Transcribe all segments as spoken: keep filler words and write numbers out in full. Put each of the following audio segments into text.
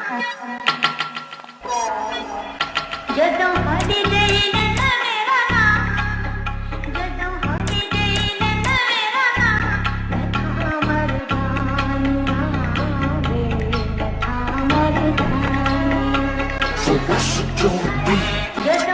ਜਦੋਂ ਹੋਦੀ ਗਈ ਨੰਨਾ ਮੇਰਾ ਨਾਂ, ਜਦੋਂ ਹੋਦੀ ਗਈ ਨੰਨਾ ਮੇਰਾ ਨਾਂ, ਮੈਂ ਥਾਂ ਮਰਦਾਨੀਆਂ ਵੇ, ਮੈਂ ਥਾਂ ਮਰਦਾਨੀਆਂ। So what's it gonna be? ਜਦੋਂ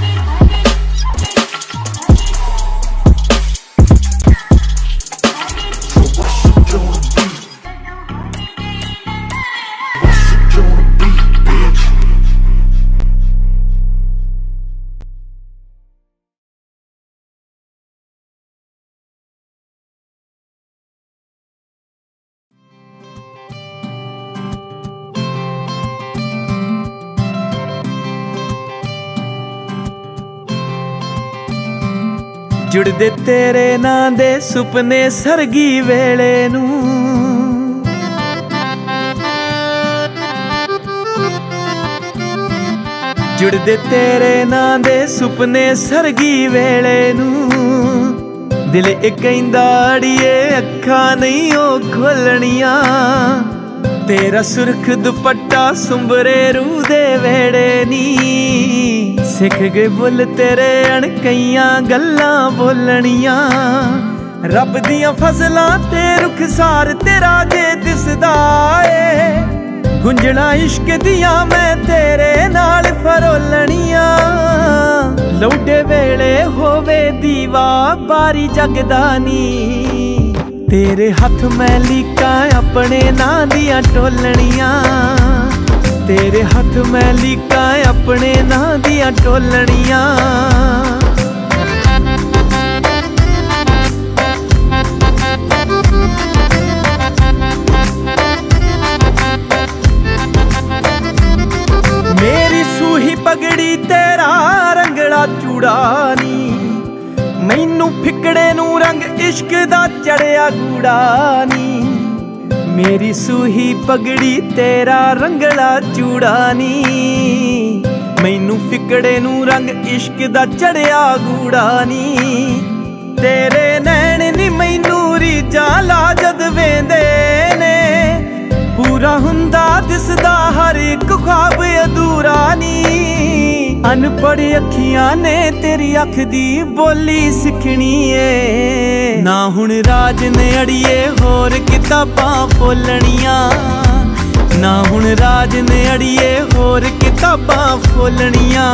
जुड़दे तेरे नां दे सुपने सरगी वेले नूं, जुड़दे तेरे नां दे सुपने सरगी वेले नूं। दिल इक कहंदा अड़िए अखां नहीं ओ खोलणियां, तेरा सुरख दुपट्टा सुंबरे रूह दे वेड़े नी। सिख गए बुल तेरे अणकइयां गल्लां बोलणियां, रब दियां फजलां ते रुखसार तेरा जे दिसदा ए। गुंजणा इश्क दियां मैं तेरे नाल फरोलणियां, लौडे वेले होवे दीवा बारी जगदा नी। तेरे हथ मैं लीकां अपने नां दियां टोलणियां, तेरे हथ मैं लीकां अपने नां दियां टोलणियां। मेरी सूही पगड़ी तेरा रंगला चूड़ा नी, मैनू फिकड़े नू रंग इश्क दा चढ़िया गूड़ा नी। मेरी सूही पगड़ी तेरा रंगला चूड़ा नी, मैनू फिकड़े नू रंग इश्क दा चढ़िया गूड़ा नी। तेरे नैन नी मैनू रीझां ला जद वेंदे ने, पूरा हुंदा दिसदा हर एक ख्वाब अधूरा नी। अनपढ़ अखियां ने तेरी अख दी बोली सिखनी है, ना हुण राज ने अड़िए होर किताबां फोलणियां, ना हुण राज ने अड़िए होर किताबां फोलणियां।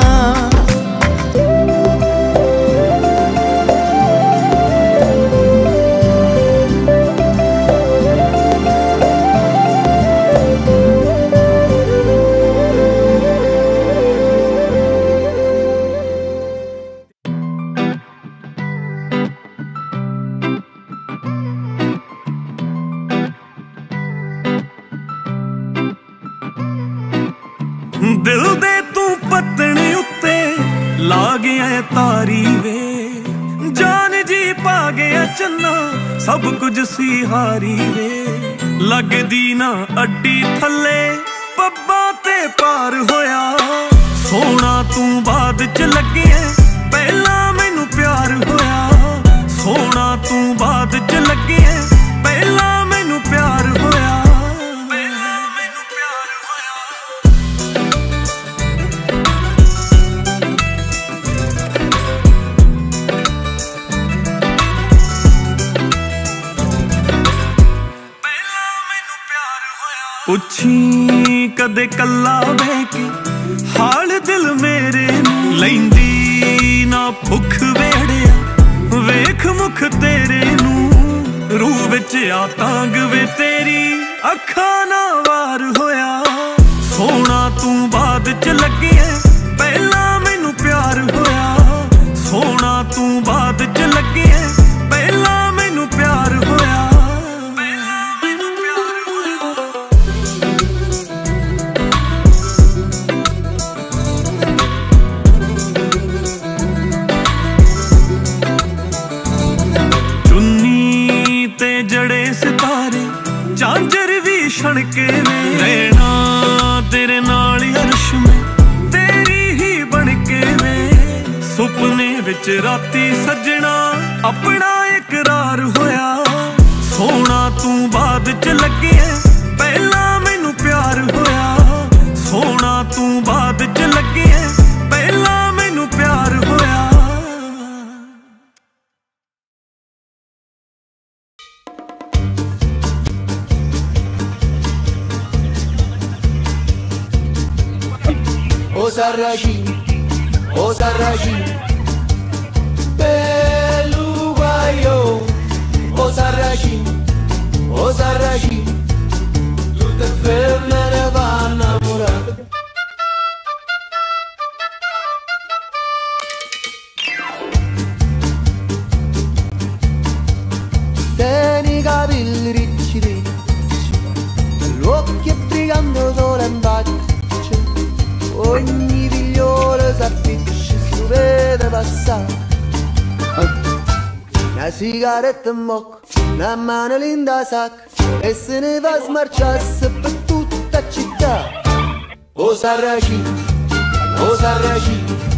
दिल दे तू पत्तने उत्ते ला गया तारी वे, जान जी पा गया चन्ना सब कुछ सी हारी वे। लगदी ना अड्डी थले पब्बा ते पार होया, सोना तू बाद च लगे पहला मैनू प्यार होया। सोना तू बाद च लगे पहला मैनू प्यार होया। पुछी कदे कल्ला बह के हाल दिल मेरे लैंदी ना भुख वेड़िया, वेख मुख तेरे नू रूह विच आ तांग वे तेरी अखा ना वार होया। सोना तू बाद च लगे पहला मैनू प्यार होया। सोना तू बाद च लगे पहला मैनू प्यार होया। जड़े सितारे झांझर भी छड़के वे, रहना तेरे नाल अर्श में तेरी ही बन के वे। सुपने विच राती सजना अपना इकरार होया। सोना तू बाद च लगे पहला मैनू प्यार होया। तू बाद च लगे पहला मैनू प्यार होया। O Sarracin, o Sarracin, Beluguaio, o Sarracin, o Sarracin, tutte femmine vanno innamorate. Tieni i capelli ricci ricci, l'occhio brillando sole in faccia, ogni figliolo s'appiccia, si vede passare. Una sigaretta in bocca, una mano linda sacca, e se ne va a smarciarsi per tutta la città. O Sarracin, o Sarracin,